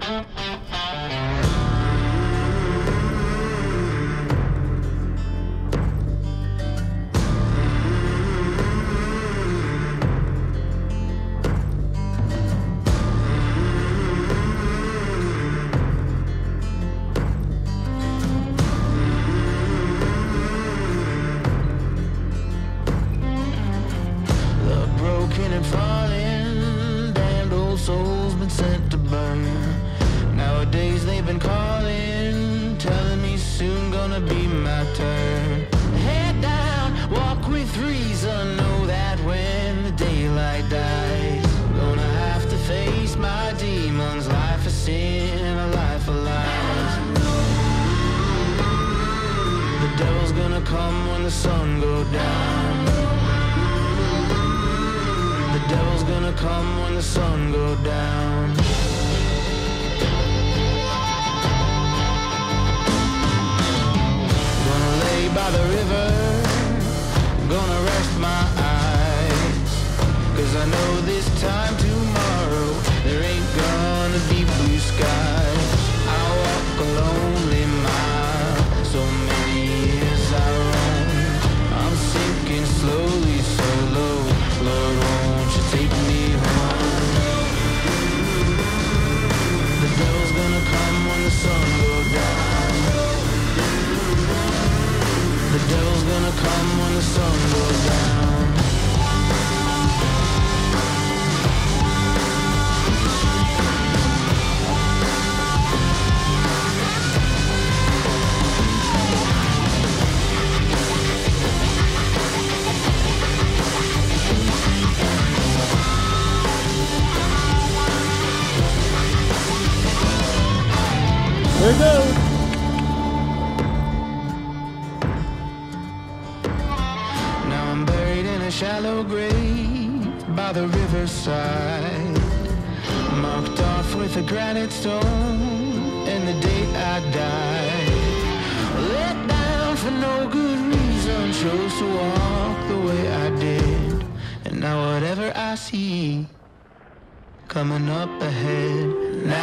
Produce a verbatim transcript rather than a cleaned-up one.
Souls been sent to burn. Nowadays they've been calling, telling me soon gonna be my turn. Head down, walk with reason, know that when the daylight dies, I'm gonna have to face my demons. Life of sin, a life of lies. The devil's gonna come when the sun goes down. The devil's gonna come when the sun goes down. Gonna lay by the river, gonna rest my eyes, 'cause I know this time tomorrow there ain't gonna be blue skies. I walk a lonely mile, so many years I roam. I'm sinking slowly, so low. Lord, won't you take me home? The devil's gonna come when the sun goes down. The devil's gonna come when the sun goes down. There it goes. Now I'm buried in a shallow grave by the riverside, marked off with a granite stone and the date I died. Let down for no good reason, chose to walk the way I did, and now whatever I see coming up ahead, now